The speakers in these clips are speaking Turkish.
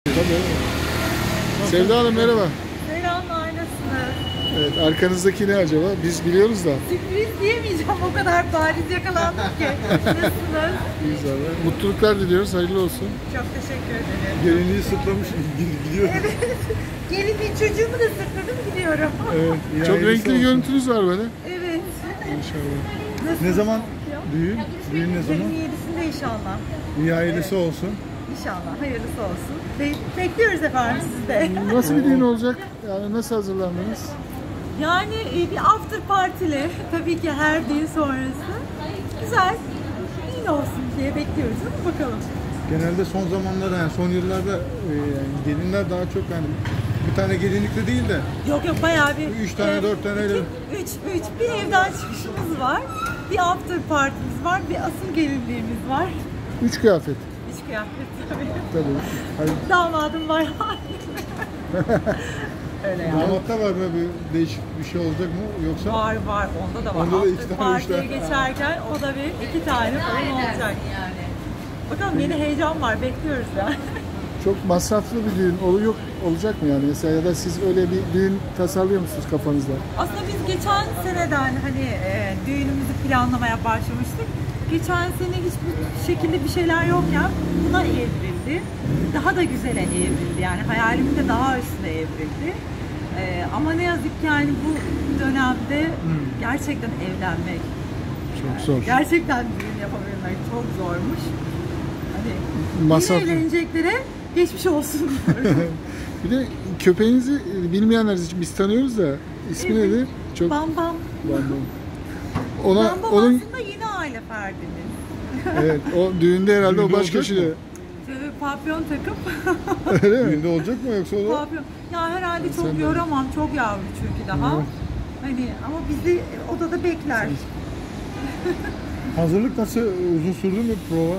Sevda Hanım merhaba. Selamlar, nasılsınız? Evet, arkanızdaki ne acaba? Biz biliyoruz da. Sürpriz diyemeyeceğim, o kadar bariz yakalandım ki. Nasılsınız? İnşallah. Mutluluklar diliyoruz, hayırlı olsun. Çok teşekkür ederim. Gelinliği sırtlamış gidiyor. Evet, gelinliği çocuğumu da sırtladım gidiyorum. Evet, çok renkli bir görüntünüz var böyle. Evet. İnşallah. Nasıl? Ne zaman düğün? Düğün ne zaman? 27'sinde inşallah. İyi hayırlısı olsun. İnşallah, hayırlısı olsun. Bekliyoruz efendim sizi de. Nasıl bir düğün olacak? Yani nasıl hazırlandınız? Yani bir after partili, tabii ki her düğün sonrası. Güzel, düğün olsun diye bekliyoruz ama bakalım. Genelde son zamanlarda yani son yıllarda yani gelinler daha çok yani bir tane gelinlikle değil de Yok bayağı bir... 3 tane 4 tane öyle. 3 bir evden çıkışımız var. Bir after partimiz var, bir asıl gelinliğimiz var. 3 kıyafet. 3 kıyafet tabii. Tabii. Hayır. Damadım var. Öyle yani. Damatta var böyle bir değişik bir şey olacak mı yoksa? Var onda da var. Onda da After 2 tane, 3 partiye tane. geçerken o da bir 2 tane falan olacak. Bakalım yeni heyecan var, bekliyoruz yani. Çok masraflı bir düğün olacak mı yani mesela, ya da siz öyle bir düğün tasarlıyor musunuz kafanızda? Aslında biz geçen seneden hani düğünümüzü planlamaya başlamıştık. Geçen sene hiç bu şekilde bir şeyler yokken buna evrildi. Daha da güzele evrildi, yani hayalimin de daha üstüne evrildi. Ama ne yazık ki yani bu dönemde gerçekten evlenmek, Çok zor. gerçekten düğün yapabilmek çok zormuş. Hani Masraflı. yeni evleneceklere geçmiş olsun diyoruz. Bir de köpeğinizi bilmeyenler için biz tanıyoruz da ismi Evet. nedir? Çok Bam bam. Ona Bam bam onun aslında yeni aile ferdimiz. evet, o düğünde herhalde o Düğünde baş olacak köşede. mı? Şöyle papyon takıp Öyle mi? Düğünde olacak mı yoksa o da? papyon. Ya herhalde çok Sen de. yoramam, çok yavru çünkü daha. Evet. Hani ama bizi odada bekler. Hazırlık nasıl, uzun sürdü mü prova?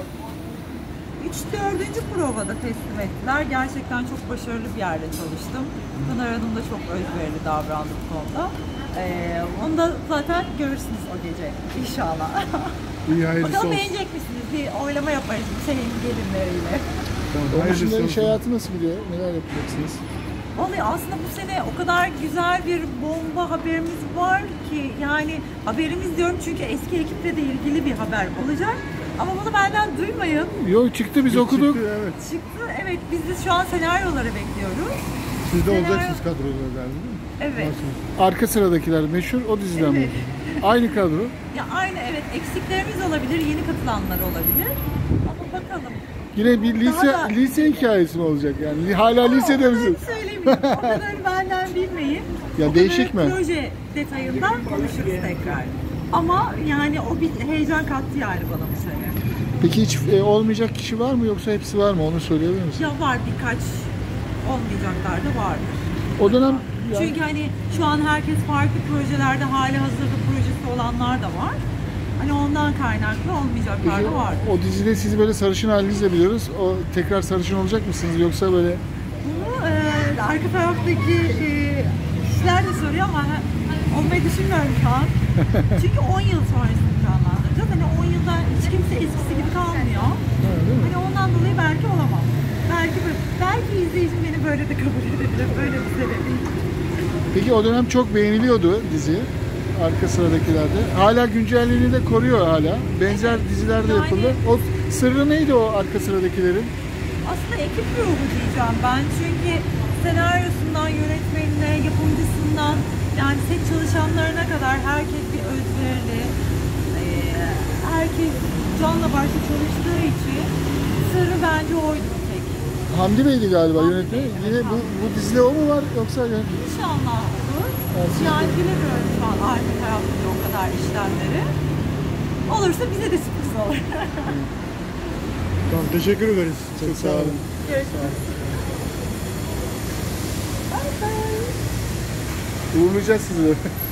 3-4. provada teslim ettiler. Gerçekten çok başarılı bir yerde çalıştım. Pınar Hanım da çok özverili davrandı bu konuda. Onu da zaten görürsünüz o gece inşallah. İyi hayırlısı Bakalım olsun. beğenecek misiniz? Bir oylama yaparız şeyin gelinleriyle. Tamam, Onun hayırlısı dışında iş olsun. hayatı nasıl gidiyor? Neler yapacaksınız? Vallahi aslında bu sene o kadar güzel bir bomba haberimiz var ki, yani haberimiz diyorum çünkü eski ekiple de ilgili bir haber olacak. Ama bunu benden duymayın. Yok, çıktı, biz okuduk. Çıktı, evet. Çıktı, evet, biz de şu an senaryoları bekliyoruz. Siz de Senaryo- olacaksınız kadroda herhalde değil mi? Evet. Varsınız. Arka sıradakiler meşhur, o diziden mi? Evet. Aynı kadro. Ya aynı, evet, eksiklerimiz olabilir, yeni katılanlar olabilir. Ama bakalım. Yine bir Daha da- lise hikayesi mi olacak yani? Hala lisede O misiniz? kadarını söylemeyeyim, o kadarını benden bilmeyin. Ya O değişik kadarı mi? Proje detayından konuşuruz tekrar. Ama yani o bir heyecan kattı yani bana bu sene. Peki hiç olmayacak kişi var mı, yoksa hepsi var mı? Onu söyleyebilir misin? Ya var, birkaç olmayacaklar da vardır. O dönem yani, Çünkü hani şu an herkes farklı projelerde hali hazırda projesi olanlar da var. Hani ondan kaynaklı olmayacaklar peki, da var. o dizide sizi böyle sarışın halinizle biliyoruz. O tekrar sarışın olacak mısınız, yoksa böyle Bunu arka taraftaki kişiler de soruyor ama olmayı düşünmüyorum şu an. Çünkü 10 yıl sonrasını planlandıracağız. Hani 10 yılda hiç kimse eskisi gibi kalmıyor. Hani ondan dolayı belki olamam. Belki izleyicim beni böyle de kabul edebilir. Böyle bir sebebi. Peki o dönem çok beğeniliyordu dizi. Arka sıradakilerde. Hala güncelliğini de koruyor hala. Benzer diziler de Yani- yapıldı. O sırrı neydi o arka sıradakilerin? Aslında ekip ruhu diyeceğim ben. Çünkü senaryosundan, yönetmenine, yapımcısından, yani set çalışanlarına kadar herkes bir özverili, herkes canla başla çalıştığı için sırrı bence oydu tek. Hamdi Bey'di galiba Hamdi yönetmeni. Bey, Yine evet, bu dizide o mu var, yoksa İnşallah olur. Evet. Yani bilemiyorum şu an arka tarafta o kadar işlemleri. Olursa bize de sürpriz olur. Tamam, teşekkür ederiz. Çok sağ olun. Görüşürüz. Bye bye. Uğurlayacağız sizi.